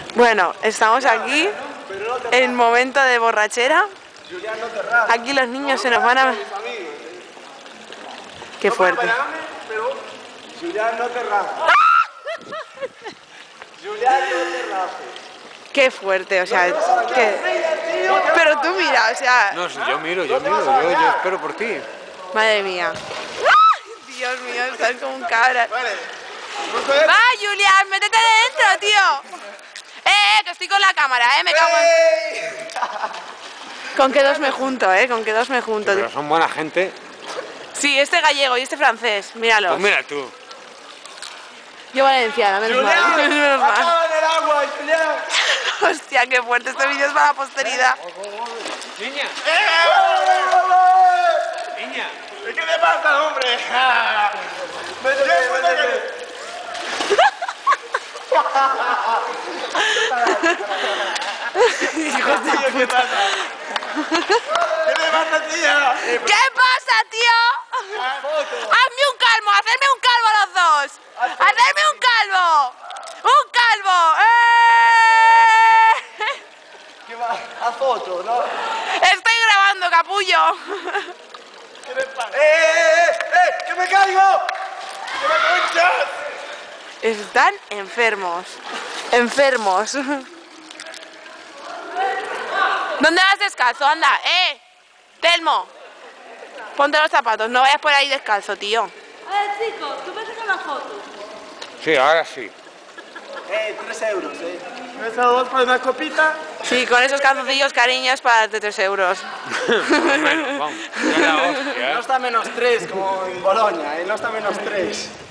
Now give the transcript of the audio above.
Bueno, estamos aquí en momento de borrachera. Aquí los niños se nos van a... Qué fuerte. Qué fuerte, o sea, pero tú mira, o sea... No, si yo miro, yo espero por ti. Madre mía. Dios mío, estás como un cabra. Va, Julián, métete dentro, tío. Que estoy con la cámara, me cago en... Con que dos me junto, con que dos me junto. Pero son buena gente. Sí, este gallego y este francés, míralos. Pues mira tú. Yo valenciana, menos mal. Menos mal. ¡Acaba el agua, Julián! Hostia, qué fuerte, este vídeo es para la posteridad. Niña. Niña. ¿Qué te pasa, hombre? Métete. Hijos de ¿Qué pasa? ¿Qué te pasa, tía? ¿Qué pasa, tío? ¡Hazme un calvo! ¡Hacerme un calvo a los dos! ¡Hacerme un calvo! ¡Un calvo! ¿Qué va? A foto, ¿no? Estoy grabando, capullo. ¿Qué me pasa? ¡Que me caigo! ¡Que me conchas! Están enfermos. Enfermos. ¿Dónde vas descalzo? Anda, Telmo. Ponte los zapatos, no vayas por ahí descalzo, tío. A ver, chicos, ¿tú me sacas la foto? Sí, ahora sí. 3 euros, ¿3 euros para una copita? Sí, con esos calzoncillos, cariños, para darte 3 euros. Bueno, vamos. Ya la hostia, No está menos 3 como en Bolonia, no está menos 3.